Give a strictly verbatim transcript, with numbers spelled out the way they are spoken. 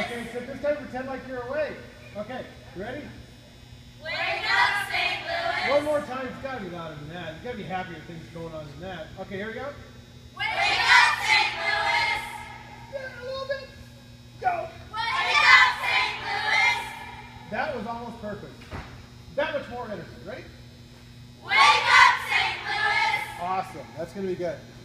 Okay, so this time pretend like you're awake. Okay, you ready? Wake up, Saint Louis! One more time. It's got to be louder than that. You got to be happier things going on than that. Okay, here we go. Wake up, Saint Louis! Yeah, a little bit. Go. Wake up, Saint Louis! That was almost perfect. That much more energy. Ready? Wake up, Saint Louis! Awesome. That's going to be good.